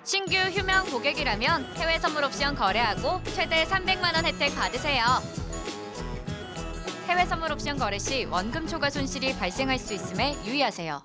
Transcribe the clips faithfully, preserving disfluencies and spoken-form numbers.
신규 휴명 고객이라면 해외 선물 옵션 거래하고 최대 삼백만 원 혜택 받으세요. 해외 선물 옵션 거래 시 원금 초과 손실이 발생할 수 있음에 유의하세요.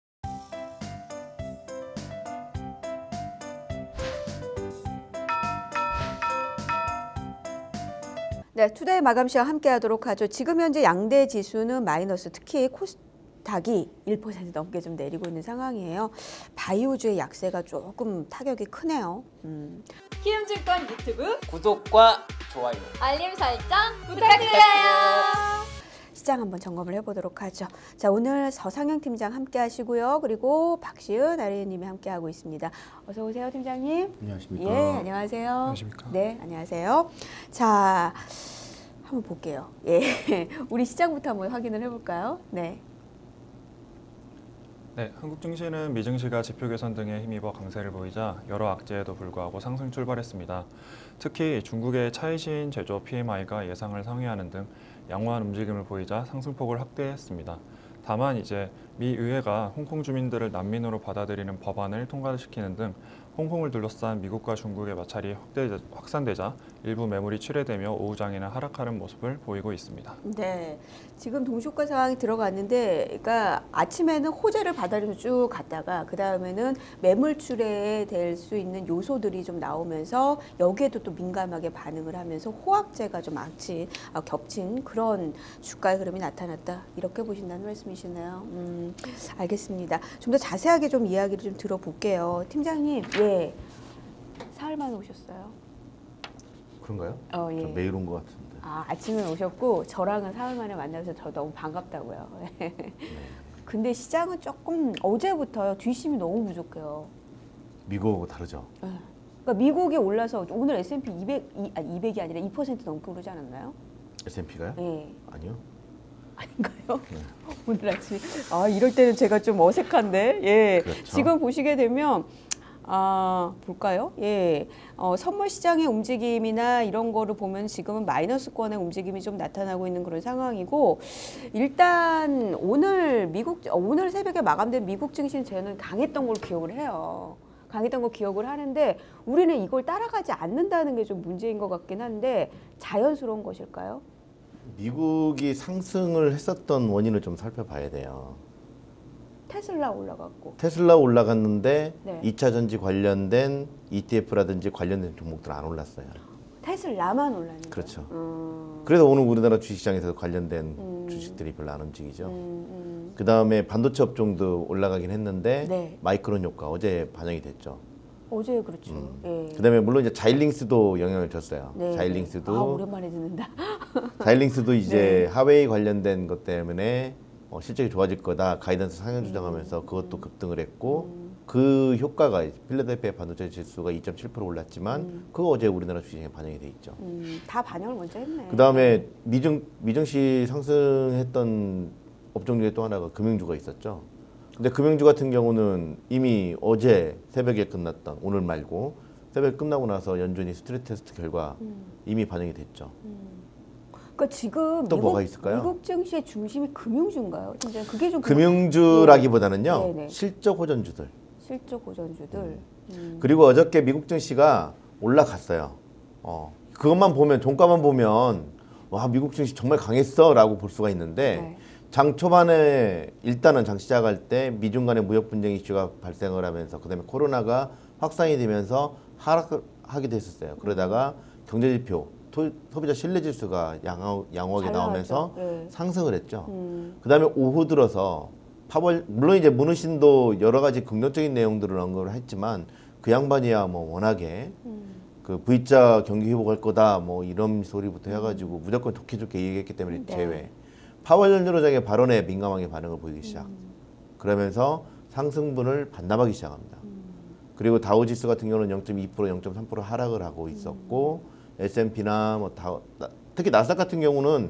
네, 투데이 마감 시간 함께 하도록 하죠. 지금 현재 양대 지수는 마이너스, 특히 코스닥이 일 퍼센트 넘게 좀 내리고 있는 상황이에요. 바이오주의 약세가 조금 타격이 크네요. 음. 키움증권 유튜브 구독과 좋아요, 알림 설정 부탁드려요. 시장 한번 점검을 해보도록 하죠. 자, 오늘 서상영 팀장 함께 하시고요. 그리고 박시은 아리님이 함께 하고 있습니다. 어서 오세요, 팀장님. 안녕하십니까. 예, 안녕하세요. 안녕하십니까. 네, 안녕하세요. 자, 한번 볼게요. 예, 우리 시장부터 한번 확인을 해볼까요? 네. 네, 한국 증시는 미증시가 지표 개선 등에 힘입어 강세를 보이자 여러 악재에도 불구하고 상승 출발했습니다. 특히 중국의 차이신 제조 피엠아이가 예상을 상회하는 등 양호한 움직임을 보이자 상승폭을 확대했습니다. 다만 이제 미 의회가 홍콩 주민들을 난민으로 받아들이는 법안을 통과시키는 등 홍콩을 둘러싼 미국과 중국의 마찰이 확대, 확산되자 일부 매물이 출회되며 오후 장에는 하락하는 모습을 보이고 있습니다. 네, 지금 동시효과 상황이 들어갔는데, 그러니까 아침에는 호재를 받아들여서 쭉 갔다가 그 다음에는 매물 출회에 될 수 있는 요소들이 좀 나오면서 여기에도 또 민감하게 반응을 하면서 호황제가 좀 악친, 아, 겹친 그런 주가의 흐름이 나타났다, 이렇게 보신다는 말씀이시나요? 음, 알겠습니다. 좀 더 자세하게 좀 이야기를 좀 들어볼게요. 팀장님, 예, 사흘 만에 오셨어요? 그런가요? 어, 예. 저 매일 온 것 같은데. 아, 아침에 오셨고 저랑은 사흘 만에 만나서 저 너무 반갑다고요. 네. 근데 시장은 조금 어제부터요, 뒷심이 너무 부족해요. 미국하고 다르죠. 네. 그러니까 미국이 올라서 오늘 에스 앤 피 이백, 아니 이백이 아니라 이 퍼센트 넘게 오르지 않았나요? 에스 앤 피가요? 네. 아니요. 아닌가요? 네. 오늘 아침, 아, 이럴 때는 제가 좀 어색한데, 예. 그렇죠. 지금 보시게 되면, 아, 볼까요? 예. 어, 선물 시장의 움직임이나 이런 거를 보면 지금은 마이너스권의 움직임이 좀 나타나고 있는 그런 상황이고, 일단 오늘 미국, 오늘 새벽에 마감된 미국 증시는 저는 강했던 걸 기억을 해요. 강했던 걸 기억을 하는데, 우리는 이걸 따라가지 않는다는 게 좀 문제인 것 같긴 한데, 자연스러운 것일까요? 미국이 상승을 했었던 원인을 좀 살펴봐야 돼요. 테슬라 올라갔고. 테슬라 올라갔는데 네. 이 차 전지 관련된 이 티 에프라든지 관련된 종목들 안 올랐어요. 테슬라만 올랐는 거예요? 그렇죠. 음. 그래서 오늘 우리나라 주식시장에서 관련된 음. 주식들이 별로 안 움직이죠. 음, 음. 그 다음에 반도체 업종도 올라가긴 했는데 네. 마이크론 효과 어제 반영이 됐죠. 어제 그렇죠. 음. 예. 그다음에 물론 이제 자일링스도 영향을 줬어요. 네. 자일링스도 아, 오랜만에 듣는다. 자일링스도 이제 네. 하웨이 관련된 것 때문에 어, 실적이 좋아질 거다 가이던스 상향 주장하면서 음. 그것도 급등을 했고 음. 그 효과가 필라델피아 반도체 지수가 이 점 칠 퍼센트 올랐지만 음. 그거 어제 우리나라 주식에 반영이 돼 있죠. 음, 다 반영을 먼저 했네. 그 다음에 미증 미증시 상승했던 업종 중에 또 하나가 금융주가 있었죠. 근데 금융주 같은 경우는 이미 어제 새벽에 끝났던, 오늘 말고 새벽에 끝나고 나서 연준이 스트레스 테스트 결과 음. 이미 반영이 됐죠. 음. 그러니까 지금 또 미국, 뭐가 있을까요? 미국 증시의 중심이 금융주인가요? 진짜 그게 좀 금융주라기보다는요, 네, 네. 실적 호전주들. 실적 고전주들. 음. 그리고 어저께 미국 증시가 올라갔어요. 어, 그것만 보면, 종가만 보면 와, 미국 증시 정말 강했어라고 볼 수가 있는데 네. 장 초반에 일단은 장 시작할 때 미중 간의 무역 분쟁 이슈가 발생을 하면서 그다음에 코로나가 확산이 되면서 하락하게 됐었어요. 그러다가 경제지표, 토, 소비자 신뢰지수가 양호, 양호하게 잘 나오면서 나왔죠. 네. 상승을 했죠. 음. 그다음에 오후 들어서 파월, 물론 이제 문우신도 여러 가지 긍정적인 내용들을 언급을 했지만 그 양반이야 뭐 워낙에 음. 그 V자 경기 회복할 거다 뭐 이런 소리부터 해가지고 무조건 좋게 좋게 얘기했기 때문에 네. 제외. 파월 연준의장의 발언에 민감하게 반응을 보이기 시작. 음. 그러면서 상승분을 반납하기 시작합니다. 음. 그리고 다우지수 같은 경우는 영 점 이 퍼센트, 영 점 삼 퍼센트 하락을 하고 있었고 음. 에스 앤 피나 뭐 다, 특히 나스닥 같은 경우는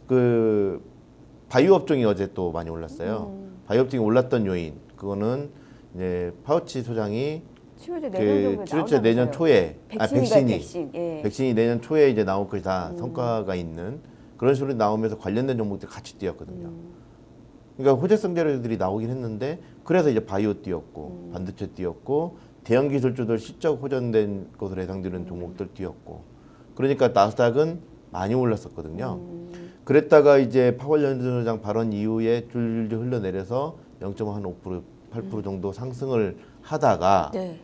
그 바이오 업종이 어제 또 많이 올랐어요. 음. 바이오 업종이 올랐던 요인 그거는 이제 파우치 소장이 치료제 내년 정도에 그 치료제 내년 초에 아, 백신이 백신이 백신. 예. 백신이 내년 초에 이제 나올 것이 다 음. 성과가 있는 그런 식으로 나오면서 관련된 종목들이 같이 뛰었거든요. 음. 그러니까 호재성 재료들이 나오긴 했는데 그래서 이제 바이오 뛰었고 음. 반도체 뛰었고 대형 기술주들 실적 호전된 것으로 예상되는 종목들 뛰었고, 그러니까 나스닥은 많이 올랐었거든요. 음. 그랬다가 이제 파월 연준의장 발언 이후에 줄줄 흘러내려서 영 점 오 퍼센트, 팔 퍼센트 정도 상승을 하다가 네.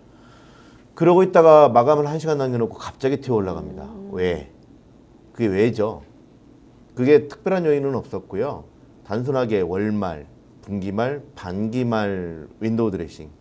그러고 있다가 마감을 한 시간 남겨놓고 갑자기 튀어 올라갑니다. 음. 왜? 그게 왜죠? 그게 특별한 요인은 없었고요. 단순하게 월말, 분기말, 반기말 윈도우 드레싱으로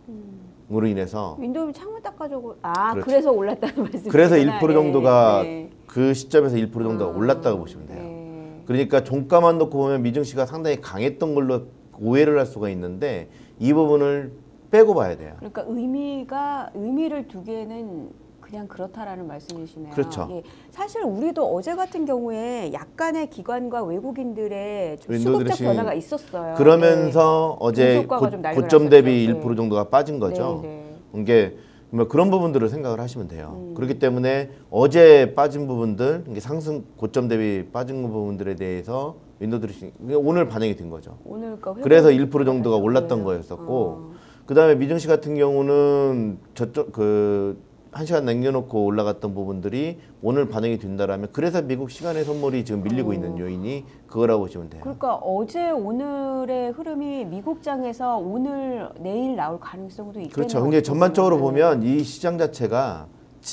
인해서 윈도우 창문 닦아주고 아 그렇죠. 그래서 올랐다는 말씀이시구나. 그래서 일 퍼센트 정도가 예, 예. 그 시점에서 일 퍼센트 정도가 아, 올랐다고 보시면 돼요. 예. 그러니까 종가만 놓고 보면 미증시가 상당히 강했던 걸로 오해를 할 수가 있는데 이 부분을 빼고 봐야 돼요. 그러니까 의미가 의미를 두기에는 그냥 그렇다라는 말씀이시네요. 그렇죠. 예. 사실 우리도 어제 같은 경우에 약간의 기관과 외국인들의 좀 윈도우 수급적 드레싱 변화가 있었어요. 그러면서 어제 분석가가 고, 좀 난리가 고점 대비 났었죠. 일 퍼센트 정도가 빠진 네. 거죠. 네, 네. 이게 뭐 그런 부분들을 생각을 하시면 돼요. 음. 그렇기 때문에 어제 빠진 부분들, 이게 상승 고점 대비 빠진 부분들에 대해서 윈도우 드레싱 오늘 반영이 된 거죠. 오늘 그러니까 그래서 일 퍼센트 정도가 회복이 올랐던 그래요. 거였었고, 어. 그다음에 미증시 같은 경우는 저쪽 그 한 시간 남겨놓고 올라갔던 부분들이 오늘 반영이 된다라면 그래서 미국 시간의 선물이 지금 밀리고 어. 있는 요인이 그거라고 보시면 돼요. 그러니까 어제 오늘의 흐름이 미국장에서 오늘 내일 나올 가능성도 있겠네요. 그렇죠. 근데 전반적으로 보면 이 시장 자체가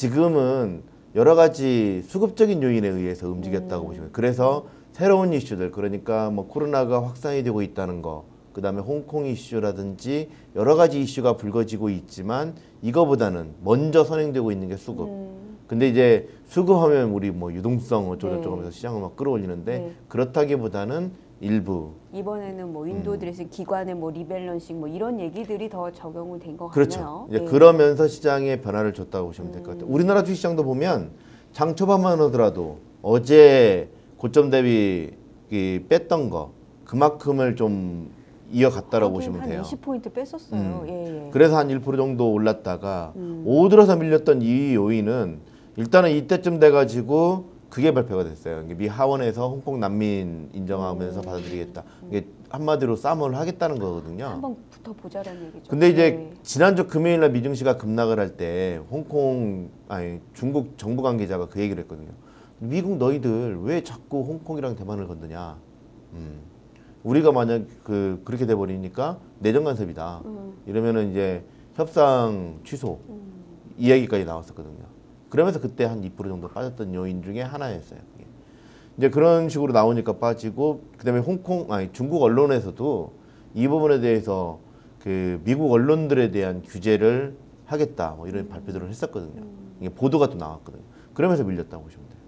지금은 여러 가지 수급적인 요인에 의해서 움직였다고 음. 보시면 돼요. 그래서 새로운 이슈들, 그러니까 뭐 코로나가 확산이 되고 있다는 거, 그 다음에 홍콩 이슈라든지 여러 가지 이슈가 불거지고 있지만 이거보다는 먼저 선행되고 있는 게 수급. 음. 근데 이제 수급하면 우리 뭐 유동성 어쩌고저쩌고 네. 하면서 시장을 막 끌어올리는데 네. 그렇다기보다는 일부. 이번에는 뭐 윈도우 음. 드레싱 기관의 뭐 리밸런싱 뭐 이런 얘기들이 더 적용을 된 것 그렇죠. 같네요. 이제 예. 그러면서 시장에 변화를 줬다고 보시면 될 것 같아요. 음. 우리나라 주식시장도 보면 장 초반만 하더라도 어제 고점 대비 이 뺐던 거 그만큼을 좀 이어갔다라고 하긴 보시면 한 돼요. 이십 포인트 뺐었어요. 음. 예, 예. 그래서 한 일 퍼센트 정도 올랐다가 음. 오후 들어서 밀렸던 이 요인은 일단은 이때쯤 돼가지고 그게 발표가 됐어요. 이게 미 하원에서 홍콩 난민 인정하면서 음. 받아들이겠다. 이게 한마디로 싸움을 하겠다는 거거든요. 한번 붙어 보자라는 얘기죠. 근데 이제 네. 지난주 금요일 날 미증시가 급락을 할 때 홍콩 아니 중국 정부 관계자가 그 얘기를 했거든요. 미국 너희들 왜 자꾸 홍콩이랑 대만을 건드냐? 음. 우리가 만약 그 그렇게 돼 버리니까 내정 간섭이다. 음. 이러면은 이제 협상 취소 음. 이야기까지 나왔었거든요. 그러면서 그때 한 이 퍼센트 정도 빠졌던 요인 중에 하나였어요. 그게. 이제 그런 식으로 나오니까 빠지고 그다음에 홍콩 아니 중국 언론에서도 이 부분에 대해서 그 미국 언론들에 대한 규제를 하겠다 뭐 이런 발표들을 했었거든요. 이게 보도가 또 나왔거든요. 그러면서 밀렸다고 보시면 돼요.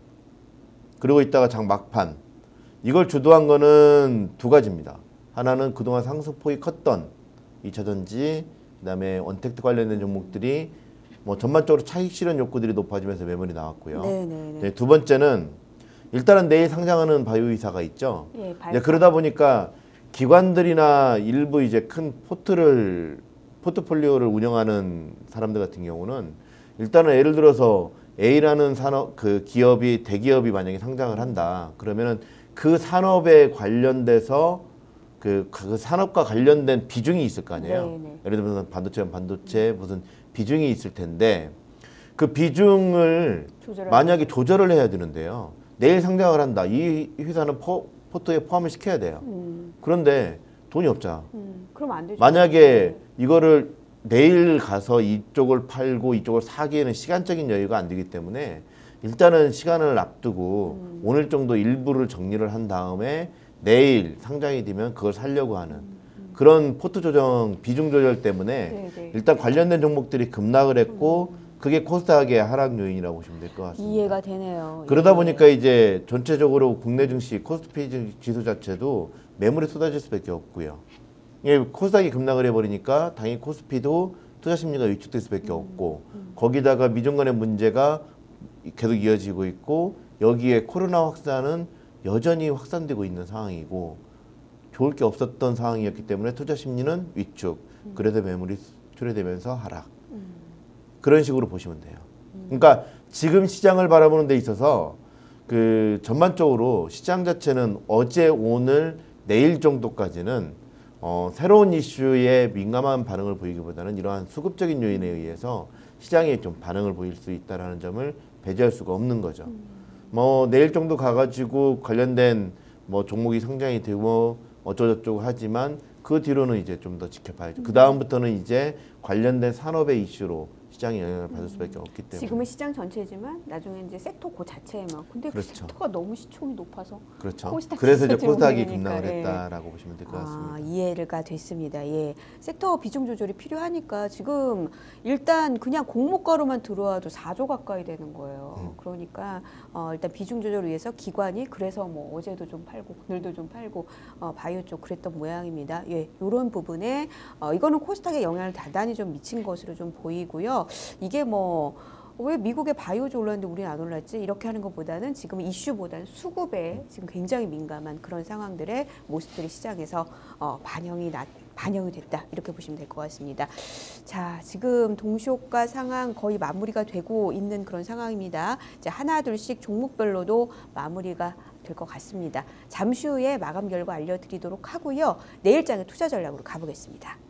그리고 있다가 장 막판 이걸 주도한 거는 두 가지입니다. 하나는 그동안 상승폭이 컸던 이차전지 그다음에 언택트 관련된 종목들이 뭐 전반적으로 차익 실현 욕구들이 높아지면서 매물이 나왔고요. 네네네. 네, 두 번째는 일단은 내일 상장하는 바이오이사가 있죠. 예, 발- 이제 그러다 보니까 기관들이나 일부 이제 큰 포트를 포트폴리오를 운영하는 사람들 같은 경우는 일단은 예를 들어서 A라는 산업 그 기업이 대기업이 만약에 상장을 한다. 그러면은 그 산업에 관련돼서 그, 그 산업과 관련된 비중이 있을 거 아니에요. 네네. 예를 들면 반도체면 반도체 무슨 비중이 있을 텐데 그 비중을 조절을 만약에 조절을 해야 되는데요. 내일 상장을 한다. 이 회사는 포, 포트에 포함을 시켜야 돼요. 음, 그런데 돈이 없잖아. 음, 그럼 안 되죠. 만약에 이거를 내일 가서 이쪽을 팔고 이쪽을 사기에는 시간적인 여유가 안 되기 때문에 일단은 시간을 앞두고 음. 오늘 정도 일부를 정리를 한 다음에 내일 상장이 되면 그걸 살려고 하는 음, 그런 포트 조정 비중 조절 때문에 네네. 일단 관련된 종목들이 급락을 했고 그게 코스닥의 하락 요인이라고 보시면 될 것 같습니다. 이해가 되네요. 그러다 예. 보니까 이제 전체적으로 국내 증시 코스피 지수 자체도 매물이 쏟아질 수밖에 없고요. 예, 코스닥이 급락을 해버리니까 당연히 코스피도 투자 심리가 위축될 수밖에 없고 거기다가 미중 간의 문제가 계속 이어지고 있고 여기에 코로나 확산은 여전히 확산되고 있는 상황이고 좋을 게 없었던 상황이었기 때문에 투자 심리는 위축 그래서 매물이 출회되면서 하락 그런 식으로 보시면 돼요. 그러니까 지금 시장을 바라보는 데 있어서 그 전반적으로 시장 자체는 어제 오늘 내일 정도까지는 어, 새로운 이슈에 민감한 반응을 보이기보다는 이러한 수급적인 요인에 의해서 시장에 좀 반응을 보일 수 있다라는 점을 배제할 수가 없는 거죠. 음. 뭐 내일 정도 가가지고 관련된 뭐 종목이 성장이 되고 어쩌고저쩌고 하지만 그 뒤로는 이제 좀 더 지켜봐야죠. 그 다음부터는 이제 관련된 산업의 이슈로 시장이 영향을 받을 수밖에 없기 때문에. 지금은 시장 전체지만 나중에 이제 sek터 그 자체에만. 근데 그렇죠. 그 섹터가 너무 시총이 높아서 그렇죠. 코스닥 그래서 이제 지수 코스닥이 때문이니까, 급락을 예. 했다라고 보시면 될 것 같습니다. 아, 이해가 됐습니다. 예. 섹터 비중 조절이 필요하니까 지금 일단 그냥 공모가로만 들어와도 사조 가까이 되는 거예요. 음. 그러니까 어, 일단 비중 조절을 위해서 기관이 그래서 뭐 어제도 좀 팔고 오늘도 좀 팔고 어, 바이오 쪽 그랬던 모양입니다. 예. 이런 부분에 어, 이거는 코스닥에 영향을 대단히 좀 미친 것으로 좀 보이고요. 이게 뭐 왜 미국의 바이오주 올랐는데 우리는 안 올랐지? 이렇게 하는 것보다는 지금 이슈보다는 수급에 지금 굉장히 민감한 그런 상황들의 모습들이 시장에서 어, 반영이 나, 반영이 됐다. 이렇게 보시면 될 것 같습니다. 자, 지금 동시효과 상황 거의 마무리가 되고 있는 그런 상황입니다. 이제 하나 둘씩 종목별로도 마무리가 될 것 같습니다. 잠시 후에 마감 결과 알려드리도록 하고요. 내일장의 투자 전략으로 가보겠습니다.